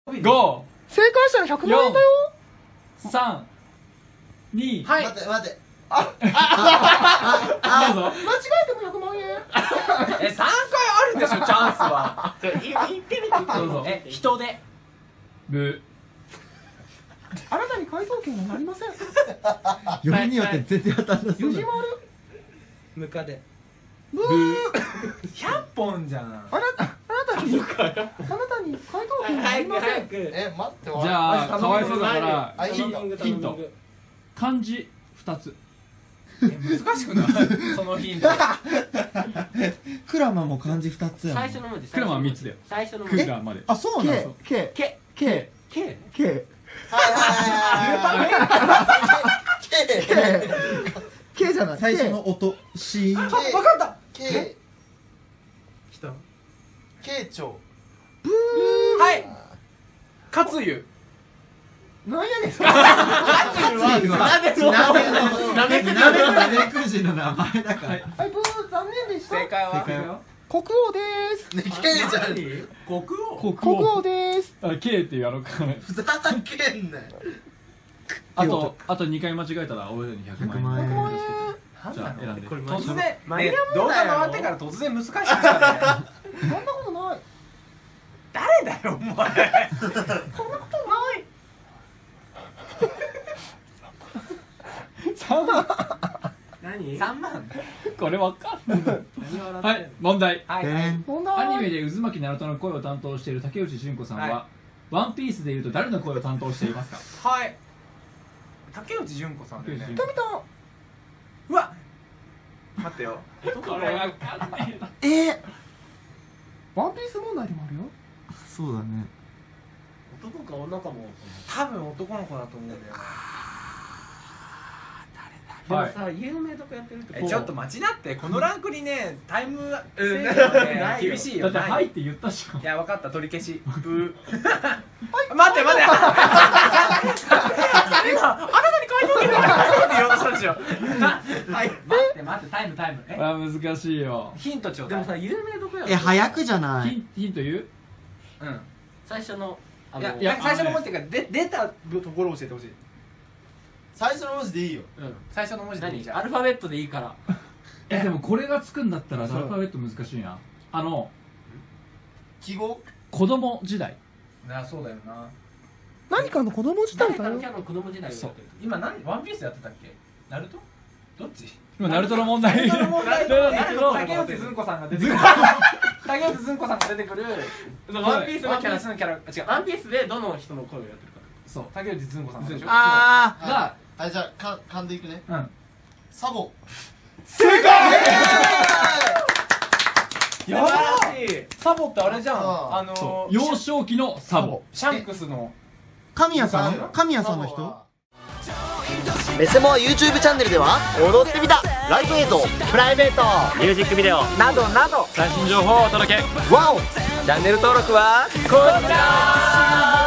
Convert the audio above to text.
5、 正解したら100万円だよ。 3、2、 はい。 待って待って。 どうぞ。 間違えても100万円。 3回あるでしょ、チャンスは。言ってみて。 どうぞ。 人で。 ブ。 あなたに回答権はなりません。 よりによって全然当たんなそうだ。 よじまる。 ムカデ。 ブー。 100本じゃん。 あなたに回答権はなりません。 待って。 じゃあかわいそうだからヒント。漢字2つ。 難しくないそのヒント。 クラマも漢字2つやもん。 最初の文字。 クラマは3つだよ。 最初の文ク字。 ラまで。 あ、そうなの。 K K。 K K。 K K じゃない。 最初の音、シーン。 わかった。 K。 人。 K 長。 はい。勝湯。 なんやねん。 なめくじの名前だから。 はい、ブー、残念でした。 正解は国王です。 ね、K じゃん。 国王。 国王です。 あ、K ってやろうか。 ふざけんなよ。 あと2回間違えたら俺らに100万円。 100万円。 じゃあ選んで。 突然ね、動画回ってから突然難しいしたね。 そんなことない。 誰だよお前。 そんなことない。 3万。 何 3万。 これわかんない。はい、問題。 はい。 問題。 アニメで渦巻ナルトの声を担当している竹内純子さんは、ワンピースでいうと誰の声を担当していますか？ はい。竹内純子さんだよね。 見た見た。 うわ。待ってよ。 これわかんないな。 ワンピース問題でもあるよ。 そうだね。 男か女かも。 多分男の子だと思うんだよ。 でもさ、有名とかやってるってちょっと待ちなって、このランクにね、タイム制限はね厳しいよ。 だってはいって言ったじゃん。 いや、分かった、取り消し。ブー。待って待って。今、あなたに回答権がないって言おうとしたでしょ。はい、待って、タイム。 あ、難しいよ。 ヒントちょうだい。 でもさ、有名とかやってる。 早くじゃない。 ヒント言う？ うん。 最初のいや、最初の文字っていうか、出たところを教えてほしい。 最初の文字でいいよ。 最初の文字でいいじゃん。 アルファベットでいいから。 でもこれがつくんだったらアルファベット難しいな。 記号。 子供時代。 そうだよな。 何かの子供時代だよ。 誰かのキャラの子供時代をやってる。 今ワンピースやってたっけ？ナルト？どっち？ 今ナルトの問題。 ナルトの問題で竹内ずんこさんが出てくる。竹内ずんこさんが出てくる。ワンピースのキャラ、違う。 ワンピースでどの人の声をやってるか。 そう、竹内ずんこさんでしょ。 あ、じゃあ噛んでいくね。 うん。 サボ。 正解。やばい。サボってあれじゃん。 幼少期のサボ。 シャンクスの神谷さんの人？ メセモア YouTube チャンネルでは踊ってみたライブ映像、プライベート、 ミュージックビデオなどなど最新情報をお届け。 ワオ。 チャンネル登録はこちら。